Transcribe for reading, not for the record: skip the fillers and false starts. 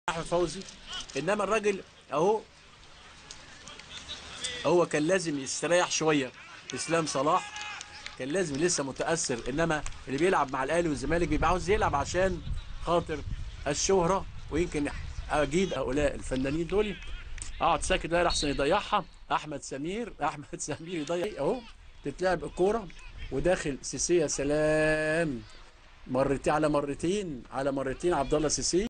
احمد فوزي. انما الراجل اهو هو كان لازم يستريح شويه. اسلام صلاح كان لازم، لسه متاثر، انما اللي بيلعب مع الاهلي والزمالك بيبقى عاوز يلعب عشان خاطر الشهره، ويمكن اجيد هؤلاء الفنانين دول. اقعد ساكت ده احسن يضيعها. احمد سمير يضيع اهو. تتلعب الكوره وداخل سيسي، يا سلام، مرتين على مرتين على مرتين عبد الله سيسي.